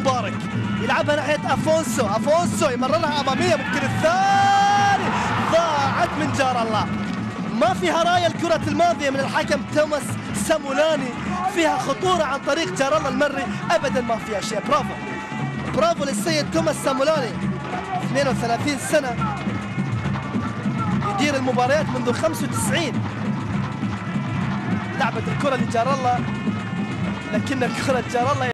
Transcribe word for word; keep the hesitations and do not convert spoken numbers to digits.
مبارك يلعبها ناحيه افونسو، افونسو يمررها اماميه، ممكن الثاني ضاعت من جار الله. ما فيها رايه الكره الماضيه من الحكم توماس سامولاني، فيها خطوره عن طريق جار الله المري، ابدا ما فيها شيء. برافو برافو للسيد توماس سامولاني، اثنين وثلاثين سنه يدير المباريات منذ خمسة وتسعين. لعبت الكره لجار الله، لكن كره جار الله